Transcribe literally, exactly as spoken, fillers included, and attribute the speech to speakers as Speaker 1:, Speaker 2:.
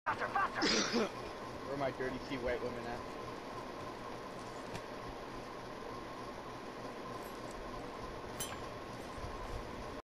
Speaker 1: Faster, faster!
Speaker 2: Where are my dirty sea white women at?